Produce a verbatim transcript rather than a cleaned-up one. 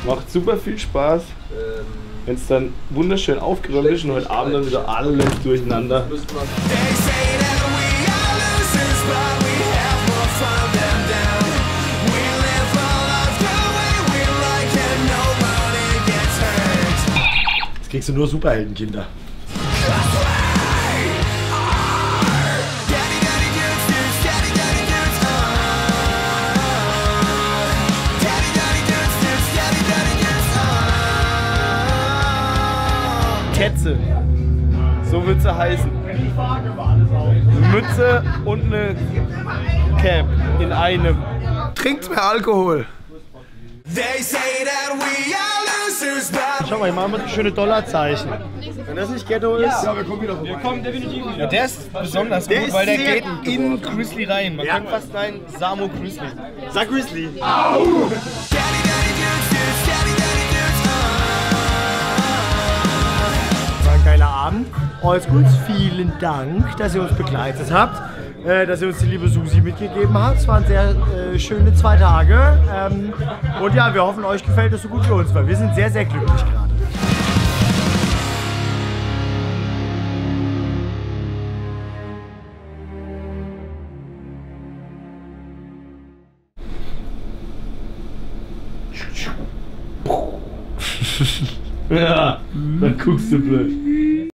Macht super viel Spaß. Ähm, wenn es dann wunderschön aufgeräumt ist und heute Abend dann wieder alles durcheinander. Jetzt kriegst du nur Superheldenkinder. Ketze. So wird sie heißen. Eine Mütze und eine Cap in einem. Trinkt mehr Alkohol. Schau mal, ich mache mal schöne Dollarzeichen. Wenn das nicht Ghetto ist. Ja, wir kommen wieder vorbei. Wir kommen definitiv wieder. Ja, der ist besonders Der gut, ist weil der sehr geht gut in Grizzly rein. Man Ja. könnte fast sagen, Samo Grizzly. Sag Grizzly. War ein geiler Abend. Alles gut. Vielen Dank, dass ihr uns begleitet habt. Äh, dass ihr uns die liebe Susi mitgegeben habt. Es waren sehr äh, schöne zwei Tage. Ähm, und ja, wir hoffen, euch gefällt es so gut wie uns, weil wir sind sehr, sehr glücklich gerade. Ja, dann guckst du blöd.